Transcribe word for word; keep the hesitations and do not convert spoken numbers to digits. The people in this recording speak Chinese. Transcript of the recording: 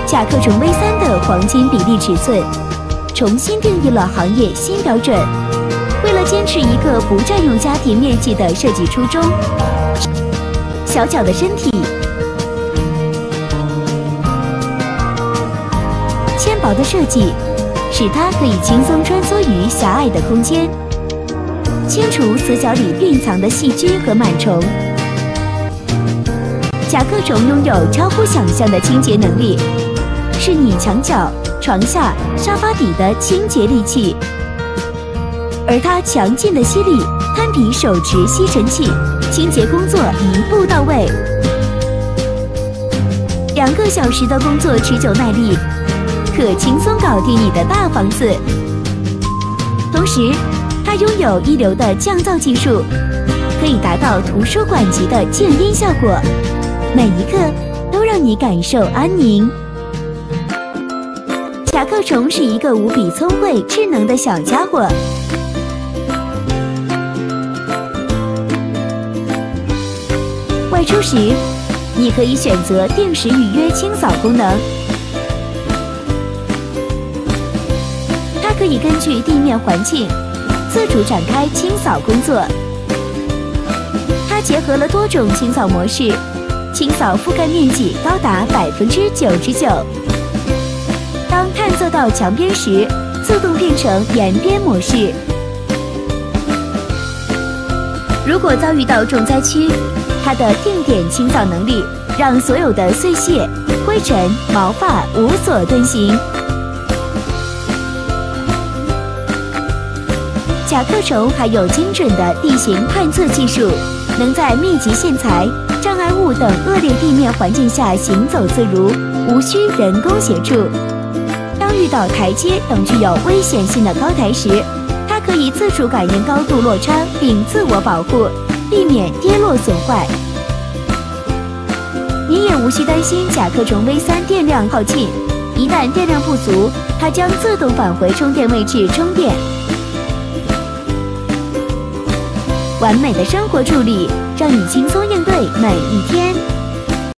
甲壳虫 V 三 的黄金比例尺寸，重新定义了行业新标准。为了坚持一个不占用家庭面积的设计初衷，小巧的身体，纤薄的设计，使它可以轻松穿梭于狭隘的空间，清除死角里蕴藏的细菌和螨虫。甲壳虫拥有超乎想象的清洁能力，是你墙角、床下、沙发底的清洁利器。而它强劲的吸力堪比手持吸尘器，清洁工作一步到位。两个小时的工作持久耐力，可轻松搞定你的大房子。同时，它拥有一流的降噪技术，可以达到图书馆级的静音效果，每一刻都让你感受安宁。甲壳虫是一个无比聪慧、智能的小家伙。外出时，你可以选择定时预约清扫功能。它可以根据地面环境自主展开清扫工作。它结合了多种清扫模式，清扫覆盖面积高达百分之九十九。当探测到墙边时，自动变成沿边模式。如果遭遇到重灾区，它的定点清扫能力让所有的碎屑、灰尘、毛发无所遁形。甲壳虫还有精准的地形探测技术，能在密集线材、障碍物等恶劣地面环境下行走自如，无需人工协助。当遇到台阶等具有危险性的高台时，它可以自主感应高度落差并自我保护，避免跌落损坏。你也无需担心甲壳虫 V 三 电量耗尽，一旦电量不足，它将自动返回充电位置充电。完美的生活助理，让你轻松应对每一天。